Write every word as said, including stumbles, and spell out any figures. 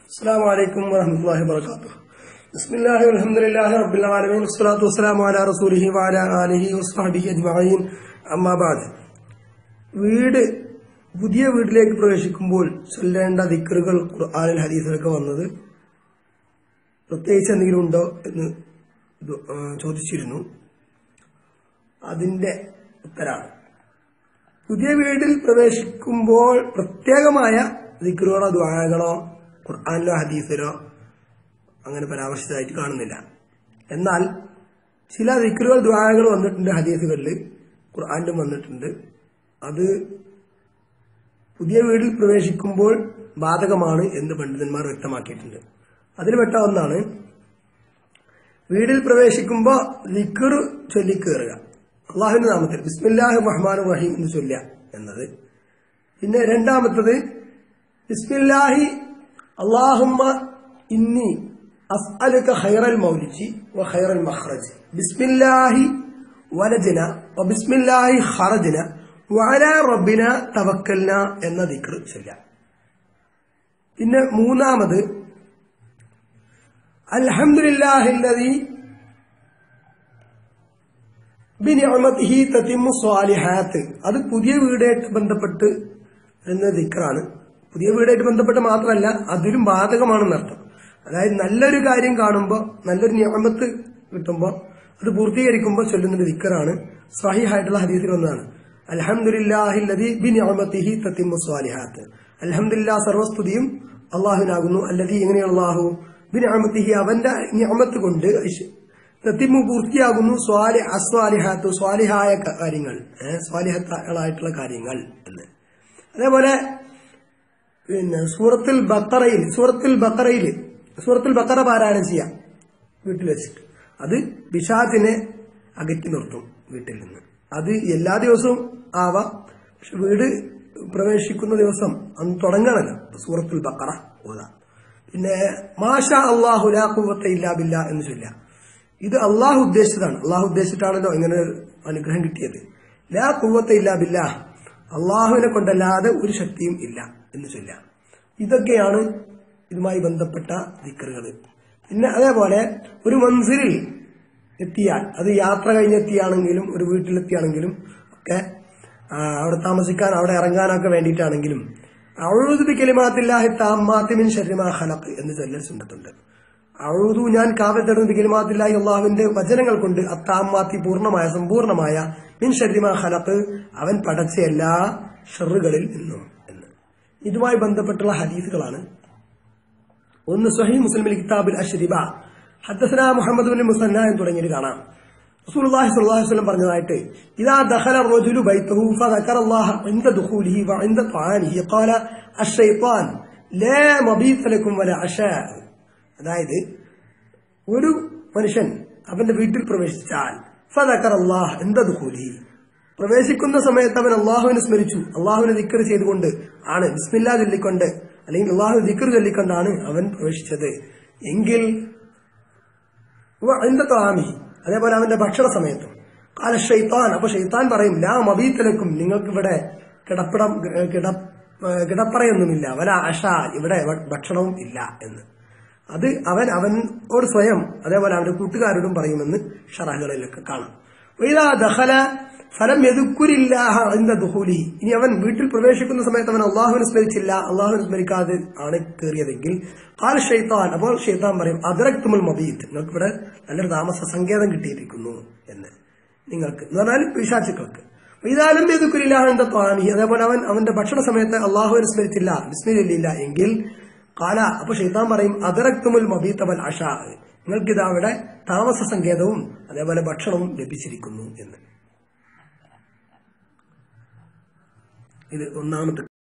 السلام عليكم ورحمة الله وبركاته. بسم الله والحمد لله رب العالمين والصلاة والسلام على رسوله وعلى آله وصحبه أجمعين. أما بعد, വീട് പുതിയ വീട്ടിലേക്ക് പ്രവേശിക്കുമ്പോൾ ചൊല്ലേണ്ട ദിക്റുകൾ ഖുർആനിൽ ഹദീസിലൊക്കെ വന്നത് പ്രത്യേകിച്ച് എന്തെങ്കിലും ഉണ്ടോ എന്ന് ചോദിച്ചിരുന്നു. അതിന്റെ ഉത്തരാണ്, പുതിയ വീട്ടിൽ പ്രവേശിക്കുമ്പോൾ പ്രത്യേകമായ ദിക്റുകളോ ദുആകളോ ഖുർആനിലോ ഹദീസിലോ അങ്ങനെ പരാമർശിച്ചതായിട്ട് കാണുന്നില്ല. എന്നാൽ ചില ദിക്റുകൾ ദുആകൾ വന്നിട്ടുണ്ട്, ഹദീസുകളിൽ ഖുർആനിലും വന്നിട്ടുണ്ട്. അത് പുതിയ വീട്ടിൽ പ്രവേശിക്കുമ്പോൾ ബാധകമാണ് എന്ന് പണ്ഡിതന്മാർ വ്യക്തമാക്കിയിട്ടുണ്ട്. അതിൽ പെട്ട ഒന്നാണ് വീട്ടിൽ പ്രവേശിക്കുമ്പോൾ ദിക്ർ ചൊല്ലിക്കേറുക, അള്ളാഹുവിന്റെ നാമത്തിൽ ബിസ്മില്ലാഹിർ റഹ്മാനിർ റഹീം എന്ന് ചൊല്ലുക എന്നത്. പിന്നെ രണ്ടാമത്തത് ബിസ്മില്ലാഹി അല്ലാഹുമ്മ ഇന്നി അസ്അലുക ഖൈറൽ മൗലിജി വ ഖൈറൽ മഖ്റജ് ബിസ്മില്ലാഹി വലജ്ന വ ബിസ്മില്ലാഹി ഖറജ്ന വ അലാ റബ്ബിന തവക്കൽന എന്ന ദിക്ർ ചൊല്ലുക. പിന്നെ മൂന്നാമത് അൽഹംദുലില്ലാഹില്ലദീ ബിനിഅമതിഹി തതിമ്മു സ്വാലിഹാത്ത്. അത് പുതിയ വീടായിട്ട് ബന്ധപ്പെട്ട് എന്ന ദിക്റാണ്. പുതിയ വീടായിട്ട് ബന്ധപ്പെട്ട് മാത്രമല്ല, അതിലും ബാധകമാണെന്നർത്ഥം. അതായത് നല്ലൊരു കാര്യം കാണുമ്പോൾ, നല്ലൊരു നിഅമത്ത് കിട്ടുമ്പോൾ അത് പൂർത്തീകരിക്കുമ്പോൾ ചൊല്ലുന്നൊരു ദിക്റാണ്. സ്വഹീഹായിട്ടുള്ള ഹദീസിൽ ഒന്നാണ് അൽഹംദുലില്ലാഹില്ലദീ ബിനിഅമതിഹി തതിമ്മു സ്വാലിഹാത്ത്. അൽഹംദുലില്ലാഹ്, സർവസ്തുതിയും അള്ളാഹുവിനാകുന്നു. അല്ലദീ, എങ്ങനെയാണ് അള്ളാഹു, ബിനിഅമതിഹി, അവന്റെ നിഅമത്ത് കൊണ്ട് തതിമ്മു പൂർത്തിയാകുന്നു, സ്വാലി അസ്വാലിഹാത്ത്, സ്വാലിഹായ കാര്യങ്ങൾ, സ്വാലിഹത്തായിട്ടുള്ള കാര്യങ്ങൾ എന്ന്. അതേപോലെ പിന്നെ സൂറത്തുൽ ബഖറയിൽ സൂറത്തുൽ ബഖറയിൽ സൂറത്തുൽ ബഖറ പാരായണം ചെയ്യാം വീട്ടിൽ വെച്ചിട്ട്. അത് പിശാചിനെ അകറ്റി നിർത്തും വീട്ടിൽ നിന്ന്. അത് എല്ലാ ദിവസവും ആവാം, പക്ഷെ വീട് പ്രവേശിക്കുന്ന ദിവസം അന്ന് തുടങ്ങണല്ലോ സൂറത്തുൽ ബഖറ ഓതാം. പിന്നെ മാഷാ അല്ലാഹു ലാ ഖുവത ഇല്ലാ ബില്ലാ എന്ന് ചൊല്ലാം. ഇത് അള്ളാഹു ഉദ്ദേശിച്ചതാണ്. അള്ളാഹു ഉദ്ദേശിച്ചിട്ടാണല്ലോ ഇങ്ങനെ അനുഗ്രഹം കിട്ടിയത്. ലാ ഖുവത ഇല്ലാ ബില്ലാ, അള്ളാഹുവിനെ കൊണ്ടല്ലാതെ ഒരു ശക്തിയും ഇല്ല എന്ന് ചൊല്ലാം. ഇതൊക്കെയാണ് ഇതുമായി ബന്ധപ്പെട്ട ദിക്റുകൾ. പിന്നെ അതേപോലെ ഒരു മൻസിലിൽ എത്തിയാൽ, അത് യാത്ര കഴിഞ്ഞെത്തിയാണെങ്കിലും ഒരു വീട്ടിലെത്തിയാണെങ്കിലും ഒക്കെ, അവിടെ താമസിക്കാൻ അവിടെ ഇറങ്ങാനൊക്കെ വേണ്ടിയിട്ടാണെങ്കിലും അഊദു ബികലിമാത്തില്ലാഹി താമ്മാത്തി മിൻ ശർരി മാ ഖലഖ് എന്ന് ചൊല്ലൽ സുന്നത്തുണ്ട്. അഊദു, ഞാൻ കാവ്യത്തിടുന്ന ബികലിമാത്തില്ലാഹി, അല്ലാഹുവിന്റെ വചനങ്ങൾ കൊണ്ട്, അത്താമ്മാത്തി, പൂർണ്ണമായ സമ്പൂർണമായ, മിൻ ശർരി മാ ഖലഖ്, അവൻ പടച്ച എല്ലാ ഷർറുകളിൽ നിന്നും എന്ന്. ഇതുമായി ബന്ധപ്പെട്ടുള്ള ഹദീസുകളാണ്. ഒന്ന് സ്വഹീഹ് മുസ്ലിമിൽ കിതാബുൽ അശ്രിബ ഹദ്ദസനാ മുഹമ്മദ് ബിൻ മുസന്ന എന്ന് തുടങ്ങിയത് കാണാം. റസൂലുള്ളാഹി സ്വല്ലല്ലാഹു അലൈഹി വസല്ലം പറഞ്ഞതായിട്ട്, ഇദാ ദഖല റജുലു ബൈതഹു ഫദക്കറല്ലാഹ ഇൻദ ദുഖൂലിഹി വ ഇൻദ ത്വാനിഹി ഖാല അശ്ശൈത്താൻ ലാ മബീത ലക്കും വലാ അശാ. അതായത് ഒരു മനുഷ്യൻ അവന്റെ വീട്ടിൽ പ്രവേശിച്ചാൽ ഫദക്കറല്ലാഹ ഇൻദ ദുഖൂലിഹി, പ്രവേശിക്കുന്ന സമയത്ത് അവൻ അള്ളാഹുവിനെ സ്മരിച്ചു, അള്ളാഹുവിനെ ദിക്ർ ചെയ്തുകൊണ്ട് ആണ്, ബിസ്മില്ലാ ചൊല്ലിക്കൊണ്ട് അല്ലെങ്കിൽ അള്ളാഹു ദിക്ർ ചൊല്ലിക്കൊണ്ടാണ് അവൻ പ്രവേശിച്ചത് എങ്കിൽ അതേപോലെ അവന്റെ ഭക്ഷണ സമയത്തും കാല ഷൈത്താൻ, അപ്പൊ ഷൈത്താൻ പറയും, ലാ മബീത്തലക്കും, നിങ്ങൾക്ക് ഇവിടെ കിടപ്പിടം കിടപ്പറയൊന്നുമില്ല, വല അഷ, ഇവിടെ ഭക്ഷണവും ഇല്ല എന്ന്. അത് അവൻ അവനോട് സ്വയം അതേപോലെ അവന്റെ കൂട്ടുകാരോടും പറയുമെന്ന് ഷറഹുകളിലൊക്കെ കാണാം. ഫലം യദുക്കുരില്ലാഹ ഇൻദ ദുഖൂലിഹി, ഇനി അവൻ വീട്ടിൽ പ്രവേശിക്കുന്ന സമയത്ത് അവൻ അള്ളാഹുവിനെ സ്മരിച്ചില്ല, അള്ളാഹുവിനെ സ്മരിക്കാതെ ആണ് കയറിയതെങ്കിൽ ഖാല ഷൈത്താൻ, അപ്പോൾ ഷൈത്താൻ പറയും, അദ്റക്തുമുൽ മബീത്, നിങ്ങൾക്ക് ഇവിടെ നല്ലൊരു താമസ സങ്കേതം കിട്ടിയിരിക്കുന്നു എന്ന്, നിങ്ങൾക്ക് എന്ന് പറഞ്ഞാൽ പിശാചുക്കൾക്ക്. ഇതാലും യദുക്കുരില്ലാഹ ഇൻദ ത്വാനിഹി, അതേപോലെ അവൻ അവന്റെ ഭക്ഷണ സമയത്ത് അള്ളാഹുവിനെ സ്മരിച്ചില്ല, ബിസ്മില്ല എങ്കിൽ ഖാല, അപ്പൊ ഷൈത്താൻ പറയും, അദ്റക്തുമുൽ മബീത വൽ അശാ, നിങ്ങൾക്കിതാ അവിടെ താമസ സങ്കേതവും അതേപോലെ ഭക്ഷണവും ലഭിച്ചിരിക്കുന്നു എന്ന്. ഇത് ഒന്നാമത്തെ